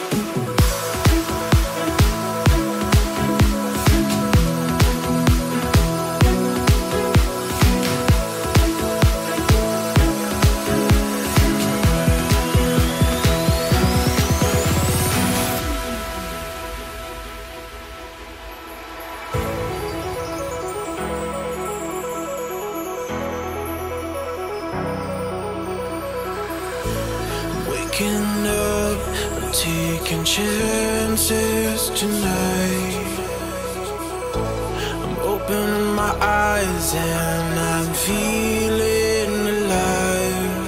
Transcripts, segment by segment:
Waking up, I'm taking chances tonight. I'm opening my eyes and I'm feeling alive.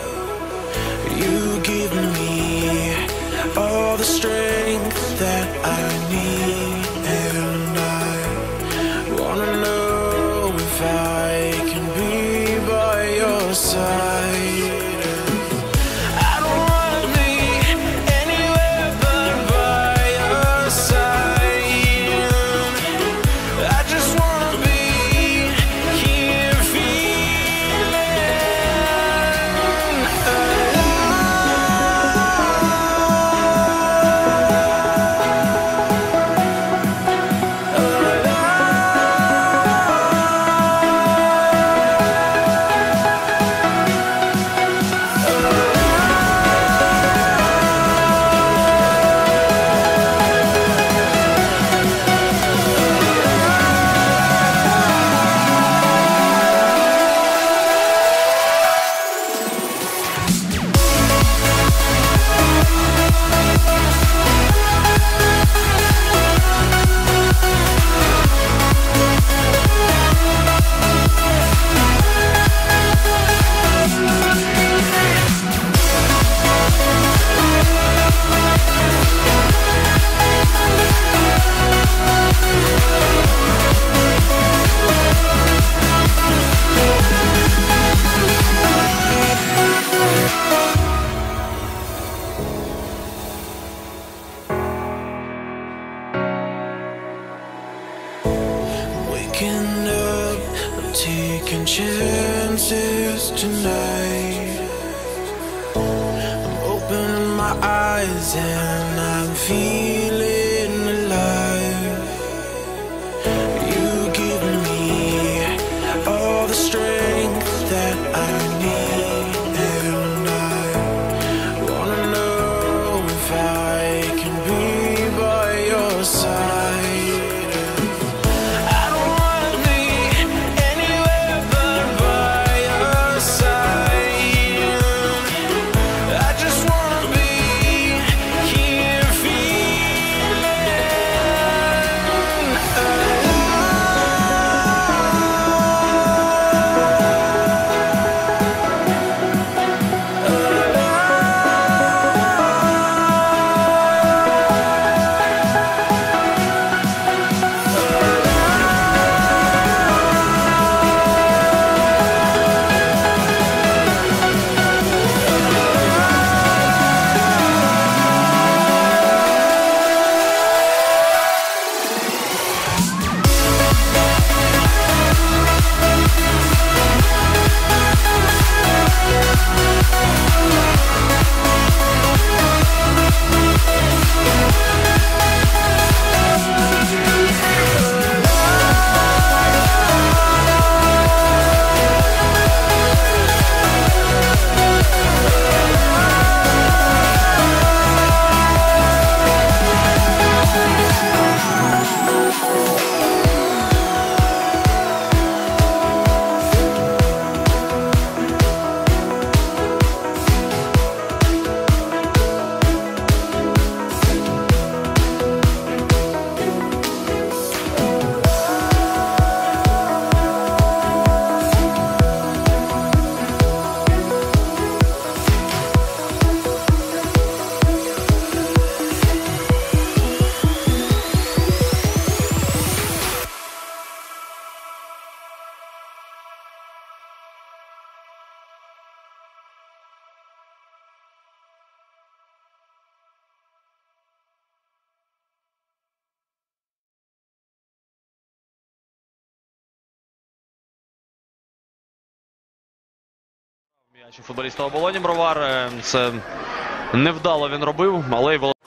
You give me all the strength that I need, and I wanna know if I can be by your side. Waking up, I'm taking chances tonight. I'm opening my eyes and I'm feeling alive. You give me all the strength that I need, and I wanna know if I can be by your side. М'яч у футболіста оболоні Бровар. Це невдало він робив, але й